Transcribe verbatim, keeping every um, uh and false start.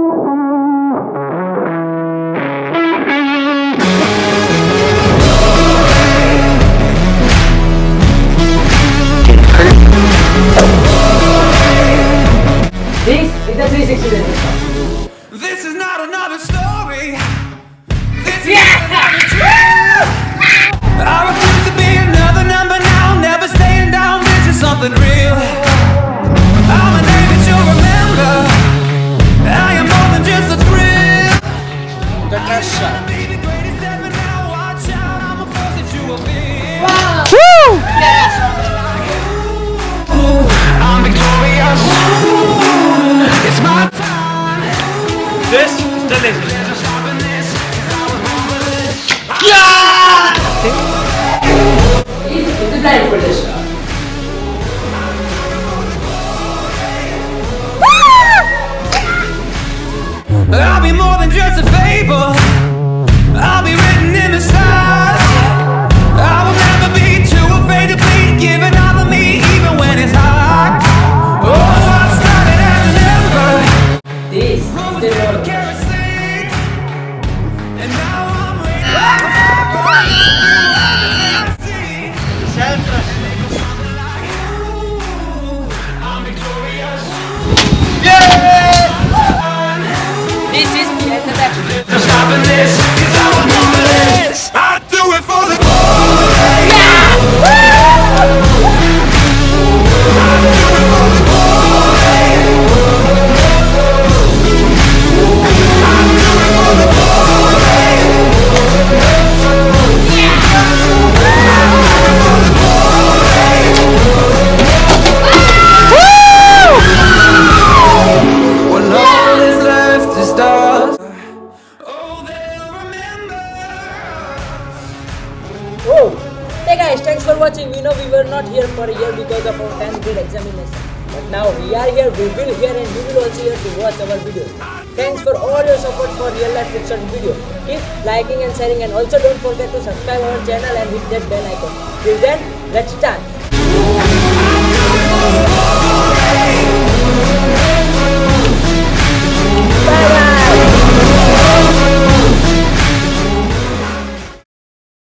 This is the three sixty degree shot. This is not another story. This is Yeah! another dream. I refuse to be another number now. Never staying down. This is something real. I'm a name that you'll remember. I am more than just a thrill. The trash shot. I'll be the greatest ever now. Watch out, I'm a force that you will be. Wow! Woo! I'm victorious. It's my time. This is delicious. Yeah! This is the blindfolded shot. I'll be more than just a fable. I'll be written in the stars. I will never be too afraid to be giving all of me, even when it's hard. Oh, I started as an ember. This is the Rose road. kerosene. And now I'm ready for fire. I'm victorious. This is the end of action. I'm stopping this, 'cause I was born for this. I do it for the glory. I do it for the glory. I do it for the glory. When all is left is dust. Oh, they'll remember. Oh, hey guys, thanks for watching. We know we were not here for a year because of our tenth grade examination. But now we are here, we will here and you will also here to watch our video. Thanks for all your support for real life TRICKSHOTS video. Keep liking and sharing, and also don't forget to subscribe our channel and hit that bell icon. Till then, let's start.